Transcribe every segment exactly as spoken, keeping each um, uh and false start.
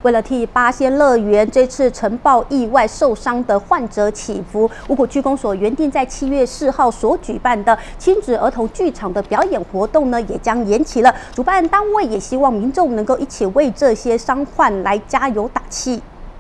为了替八仙乐园这次尘爆意外受伤的患者祈福，五股区公所原定在七月四号所举办的亲子儿童剧场的表演活动呢，也将延期了。主办单位也希望民众能够一起为这些伤患来加油打气。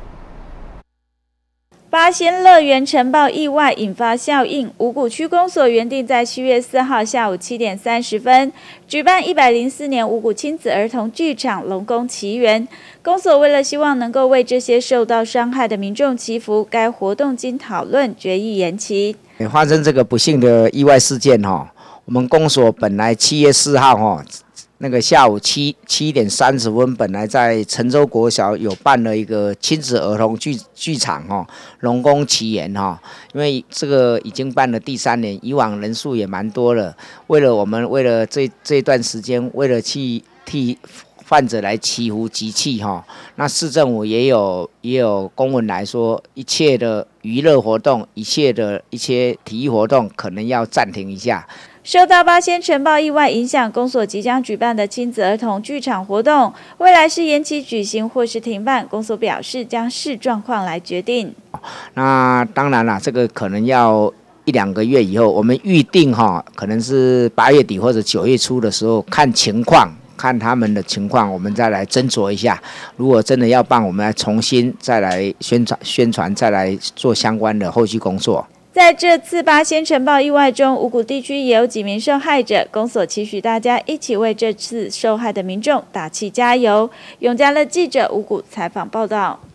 八仙乐园尘爆意外引发效应，五股区公所原定在七月四号下午七点三十分举办一百零四年五股亲子儿童剧场龙宫奇缘。公所为了希望能够为这些受到伤害的民众祈福，该活动经讨论决议延期。 发生这个不幸的意外事件哈，我们公所本来七月四号哈。 那个下午七七点三十分，本来在陈州国小有办了一个亲子儿童剧剧场哈，龙宫奇缘哈，因为这个已经办了第三年，以往人数也蛮多了。为了我们为了这这段时间，为了去替患者来祈福集气哈，那市政府也有也有公文来说，一切的娱乐活动，一切的一些体育活动，可能要暂停一下。 受到八仙尘爆意外影响，公所即将举办的亲子儿童剧场活动，未来是延期举行或是停办，公所表示将视状况来决定。 那当然了，这个可能要一两个月以后，我们预定哈，可能是八月底或者九月初的时候，看情况，看他们的情况，我们再来斟酌一下。如果真的要办，我们来重新再来宣传宣传，再来做相关的后续工作。 在这次八仙尘爆意外中，五股地区也有几名受害者。公所期许大家一起为这次受害的民众打气加油。永嘉乐记者五股采访报道。